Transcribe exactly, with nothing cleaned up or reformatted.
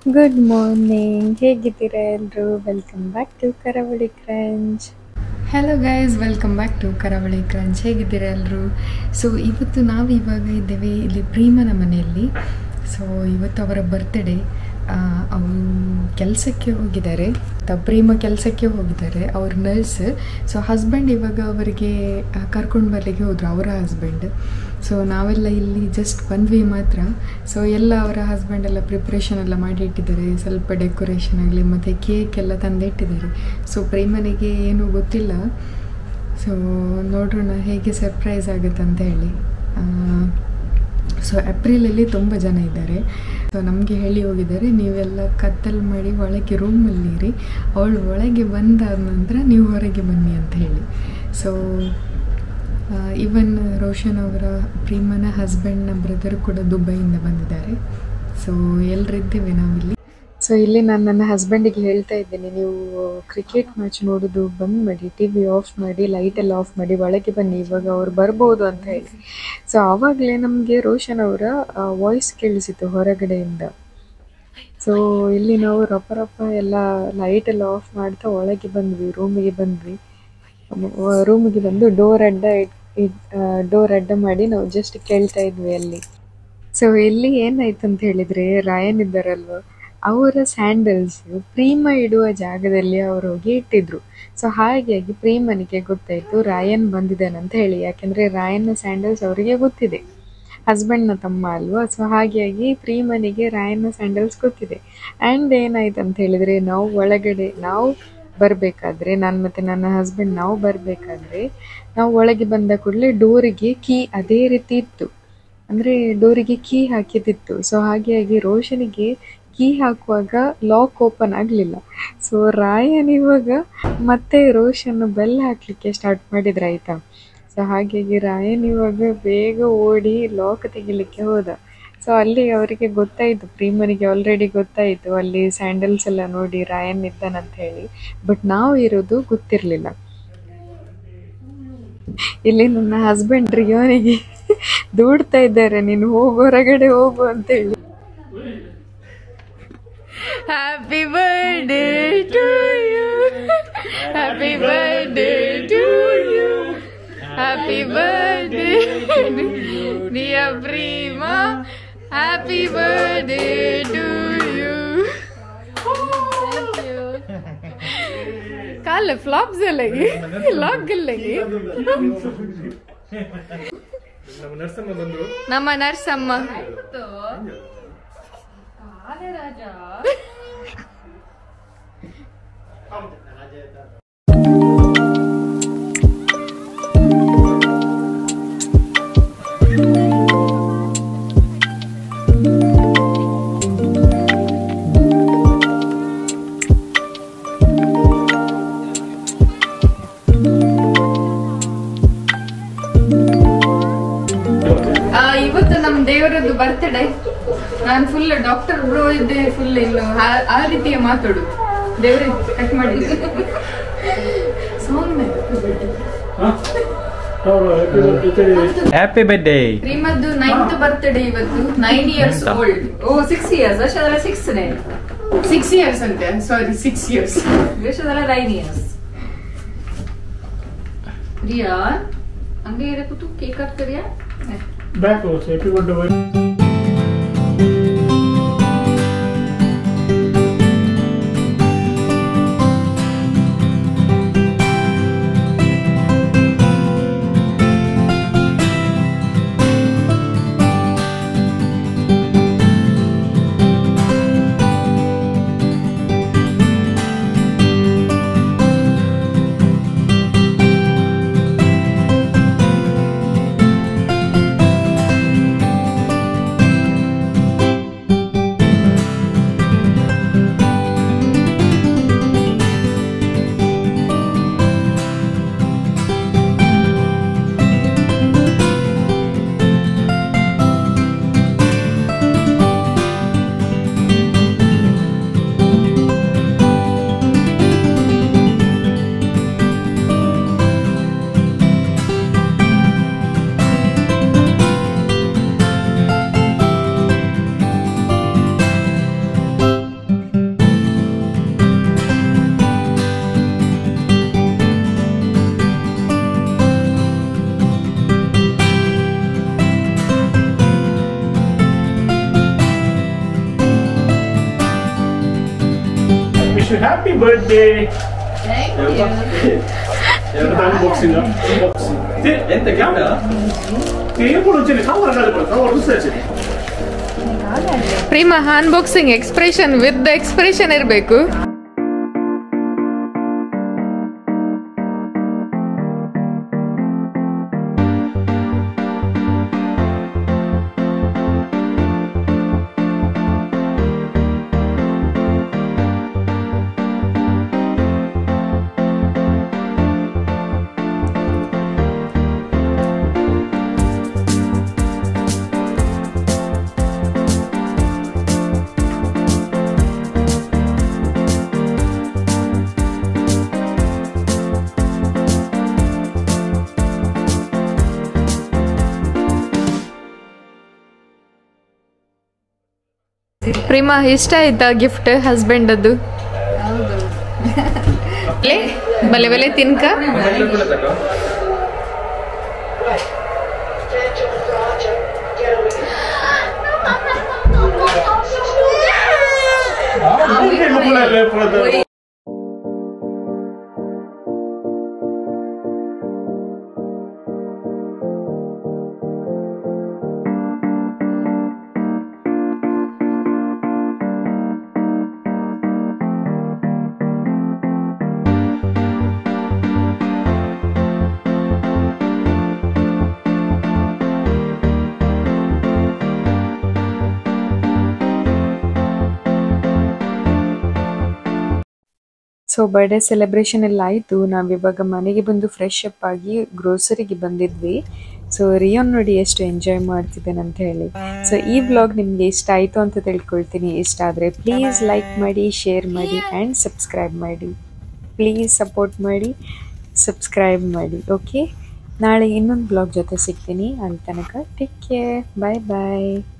Good morning, ಹೇಗಿದ್ದೀರಾ ಎಲ್ಲರೂ? Welcome back to Karavali Crunch. Hello guys, welcome back to Karavali Crunch. ಹೇಗಿದ್ದೀರಾ ಎಲ್ಲರೂ? ಸೊ ಇವತ್ತು ನಾವು ಇವಾಗ ಇದ್ದೇವೆ ಇಲ್ಲಿ ಪ್ರೀಮನ ಮನೆಯಲ್ಲಿ. ಸೊ ಇವತ್ತು ಅವರ ಬರ್ತ್ಡೇ. ಅವರು ಕೆಲಸಕ್ಕೆ ಹೋಗಿದ್ದಾರೆ, ಪ್ರೇಮ ಕೆಲಸಕ್ಕೆ ಹೋಗಿದ್ದಾರೆ, ಅವ್ರ ನರ್ಸ್. ಸೊ ಹಸ್ಬೆಂಡ್ ಇವಾಗ ಅವರಿಗೆ ಕರ್ಕೊಂಡು ಬರಲಿಕ್ಕೆ ಹೋದರು, ಅವರ ಹಸ್ಬೆಂಡ್. ಸೊ ನಾವೆಲ್ಲ ಇಲ್ಲಿ ಜಸ್ಟ್ ಬಂದ್ವಿ ಮಾತ್ರ. ಸೊ ಎಲ್ಲ ಅವರ ಹಸ್ಬೆಂಡ್ ಎಲ್ಲ ಪ್ರಿಪ್ರೇಷನ್ ಎಲ್ಲ ಮಾಡಿ ಇಟ್ಟಿದ್ದಾರೆ, ಸ್ವಲ್ಪ ಡೆಕೋರೇಷನ್ ಆಗಲಿ ಮತ್ತು ಕೇಕ್ ಎಲ್ಲ ತಂದಿಟ್ಟಿದ್ದಾರೆ. ಸೊ ಪ್ರೇಮನಿಗೆ ಏನೂ ಗೊತ್ತಿಲ್ಲ. ಸೊ ನೋಡೋಣ ಹೇಗೆ ಸರ್ಪ್ರೈಸ್ ಆಗುತ್ತೆ ಅಂತ ಹೇಳಿ. ಸೊ ಏಪ್ರಿಲಲ್ಲಿ ತುಂಬ ಜನ ಇದ್ದಾರೆ. ಸೊ ನಮಗೆ ಹೇಳಿ ಹೋಗಿದ್ದಾರೆ, ನೀವೆಲ್ಲ ಕತ್ತಲು ಮಾಡಿ ಒಳಗೆ ರೂಮಲ್ಲಿರಿ, ಅವಳು ಒಳಗೆ ಬಂದಾದ ನಂತರ ನೀವು ಹೊರಗೆ ಬನ್ನಿ ಅಂತ ಹೇಳಿ. ಸೊ ಇವನ್ ರೋಷನ್ ಅವರ ಪ್ರೀಮನ ಹಸ್ಬೆಂಡ್ನ ಬ್ರದರ್ ಕೂಡ ದುಬೈಯಿಂದ ಬಂದಿದ್ದಾರೆ. ಸೊ ಎಲ್ಲರಿದ್ದೇವೆ ನಾವಿಲ್ಲಿ. ಸೊ ಇಲ್ಲಿ ನಾನು ನನ್ನ ಹಸ್ಬೆಂಡಿಗೆ ಹೇಳ್ತಾ ಇದ್ದೀನಿ, ನೀವು ಕ್ರಿಕೆಟ್ ಮ್ಯಾಚ್ ನೋಡೋದು ಬಂದ್ ಮಾಡಿ, ಟಿ ವಿ ಆಫ್ ಮಾಡಿ, ಲೈಟೆಲ್ಲ ಆಫ್ ಮಾಡಿ, ಒಳಗೆ ಬನ್ನಿ, ಇವಾಗ ಅವ್ರು ಬರ್ಬೋದು ಅಂತ ಹೇಳಿ. ಸೊ ಆವಾಗಲೇ ನಮಗೆ ರೋಷನ್ ಅವರ ವಾಯ್ಸ್ ಕೇಳಿಸಿತ್ತು ಹೊರಗಡೆಯಿಂದ. ಸೊ ಇಲ್ಲಿ ನಾವು ರಪ್ಪ ರಪ್ಪ ಎಲ್ಲ ಲೈಟೆಲ್ಲ ಆಫ್ ಮಾಡ್ತಾ ಒಳಗೆ ಬಂದ್ವಿ, ರೂಮಿಗೆ ಬಂದ್ವಿ. ರೂಮಿಗೆ ಬಂದು ಡೋರ್ ಅಡ್ಡ ಡೋರ್ ಅಡ್ಡ ಮಾಡಿ ನಾವು ಜಸ್ಟ್ ಕೇಳ್ತಾ ಇದ್ವಿ ಅಲ್ಲಿ. ಸೊ ಇಲ್ಲಿ ಏನಾಯ್ತು ಅಂತ ಹೇಳಿದರೆ, ರಾಯನ್ ಇದ್ದಾರಲ್ವ, ಅವರ ಸ್ಯಾಂಡಲ್ಸ್ ಪ್ರೀಮ ಇಡುವ ಜಾಗದಲ್ಲಿ ಅವರು ಹೋಗಿ ಇಟ್ಟಿದ್ರು. ಸೊ ಹಾಗಾಗಿ ಪ್ರೀಮನಿಗೆ ಗೊತ್ತಾಯಿತು ರಾಯನ್ ಬಂದಿದ್ದಾನಂತ ಹೇಳಿ, ಯಾಕೆಂದರೆ ರಾಯನ್ನ ಸ್ಯಾಂಡಲ್ಸ್ ಅವರಿಗೆ ಗೊತ್ತಿದೆ, ಹಸ್ಬೆಂಡ್ನ ತಮ್ಮ ಅಲ್ವಾ. ಸೊ ಹಾಗಾಗಿ ಪ್ರೀಮನಿಗೆ ರಾಯನ್ನ ಸ್ಯಾಂಡಲ್ಸ್ ಗೊತ್ತಿದೆ. ಆ್ಯಂಡ್ ಏನಾಯ್ತು ಅಂತ ಹೇಳಿದರೆ, ನಾವು ಒಳಗಡೆ ನಾವು ಬರಬೇಕಾದ್ರೆ, ನಾನು ಮತ್ತು ನನ್ನ ಹಸ್ಬೆಂಡ್ ನಾವು ಬರಬೇಕಾದ್ರೆ, ನಾವು ಒಳಗೆ ಬಂದ ಕೂಡಲೇ ಡೋರಿಗೆ ಕೀ ಅದೇ ರೀತಿ ಇತ್ತು, ಅಂದರೆ ಡೋರಿಗೆ ಕೀ ಹಾಕಿದಿತ್ತು. ಸೊ ಹಾಗಾಗಿ ರೋಷನಿಗೆ ಕೀ ಹಾಕುವಾಗ ಲಾಕ್ ಓಪನ್ ಆಗಲಿಲ್ಲ. ಸೊ ರಾಯನ್ ಇವಾಗ ಮತ್ತೆ ರೋಷನ್ ಬೆಲ್ ಹಾಕಲಿಕ್ಕೆ ಸ್ಟಾರ್ಟ್ ಮಾಡಿದ್ರೆ ಆಯಿತಾ. ಸೊ ಹಾಗಾಗಿ ರಾಯನ್ ಇವಾಗ ಬೇಗ ಓಡಿ ಲಾಕ್ ತೆಗಿಲಿಕ್ಕೆ ಹೋದ. ಸೊ ಅಲ್ಲಿ ಅವರಿಗೆ ಗೊತ್ತಾಯಿತು, ಪ್ರೀಮನಿಗೆ ಆಲ್ರೆಡಿ ಗೊತ್ತಾಯಿತು ಅಲ್ಲಿ ಸ್ಯಾಂಡಲ್ಸ್ ಎಲ್ಲ ನೋಡಿ ರಾಯನ್ ಇದ್ದಾನಂತ ಹೇಳಿ. ಬಟ್ ನಾವು ಇರೋದು ಗೊತ್ತಿರಲಿಲ್ಲ. ಇಲ್ಲಿ ನನ್ನ ಹಸ್ಬೆಂಡ್ ರಿಯೋನಿಗೆ ದೂಡ್ತಾ ಇದ್ದಾರೆ, ನೀನು ಹೋಗು, ಹೊರಗಡೆ ಹೋಗು ಅಂತ ಹೇಳಿ. Happy birthday to you, happy birthday to you, happy birthday dear Preema, happy birthday to you. ಕಾಲ ಫ್ಲಾಪ್ಸ್ ಅಲ್ಲಗಿ ಲಾಕ್ ಅಲ್ಲಗಿ ನಮ್ಮ ನರ್ಸಮ್ಮ. ಇವತ್ತು ನಮ್ಮ ದೇವರದ್ದು ಬರ್ತ್ಡೇ. ನಾನು ಫುಲ್ ಡಾಕ್ಟರ್ ಬ್ರೋ ಇದ್ದೆ, ಫುಲ್ ಇಲ್ಲ ಆ ರೀತಿಯ ಮಾತಾಡು. ದೇವ್ರೆ ಕಟ್ ಮಾಡಿದ್ದೆ. Happy birthday. ಪ್ರೀಮದ್ದು ನೈನ್ತ್ ಬರ್ತ್ಡೇ ಇವತ್ತು, nine years old. Oh six years ವರ್ಷದಲ್ಲ, ಸಿಕ್ಸ್ ಸಿಕ್ಸ್ ಇಯರ್ಸ್ ಅಂತೆ, ಸಾರಿ ಸಿಕ್ಸ್ ಇಯರ್ಸ್ ವರ್ಷದಲ್ಲ, ನೈನ್ ಇಯರ್ಸ್. ಪ್ರಿಯಾ ಹಂಗೆ ಕೂತು ಕೇಕ್ ಕಟ್ ಕರಿಯಾ back also if you want to work. Wish you happy birthday. Thank you. Unboxing unboxing ಎಂತ camera ಏನು వచ్చేది cover కాదు కవర్ చూసేది. Prema unboxing expression with expression ಇರಬೇಕು. ಪ್ರೇಮ ಇಷ್ಟ ಆಯ್ತಾ ಗಿಫ್ಟ್ ಹಸ್ಬೆಂಡ್ ಅದು? ಬಲೆ ಬಲೆ ತಿನ್ಕ. ಸೊ ಬರ್ಡೇ ಸೆಲೆಬ್ರೇಷನ್ ಎಲ್ಲ ಆಯಿತು. ನಾವಿವಾಗ ಮನೆಗೆ ಬಂದು ಫ್ರೆಶ್ ಅಪ್ ಆಗಿ ಗ್ರೋಸರಿಗೆ ಬಂದಿದ್ವಿ. ಸೊ ರಿಯೋನ್ ನೋಡಿ ಎಷ್ಟು ಎಂಜಾಯ್ ಮಾಡ್ತಿದ್ದೇನೆ ಅಂತ ಹೇಳಿ. ಸೊ ಈ ವ್ಲಾಗ್ ನಿಮಗೆ ಇಷ್ಟ ಆಯಿತು ಅಂತ ತಿಳ್ಕೊಳ್ತೀನಿ. ಇಷ್ಟ ಆದರೆ ಪ್ಲೀಸ್ ಲೈಕ್ ಮಾಡಿ, ಶೇರ್ ಮಾಡಿ ಆ್ಯಂಡ್ ಸಬ್ಸ್ಕ್ರೈಬ್ ಮಾಡಿ. ಪ್ಲೀಸ್ ಸಪೋರ್ಟ್ ಮಾಡಿ, ಸಬ್ಸ್ಕ್ರೈಬ್ ಮಾಡಿ. ಓಕೆ, ನಾಳೆ ಇನ್ನೊಂದು ಬ್ಲಾಗ್ ಜೊತೆ ಸಿಗ್ತೀನಿ. ಅಲ್ಲಿ ತನಕ ಟೇಕ್ ಕೇರ್, ಬಾಯ್ ಬಾಯ್.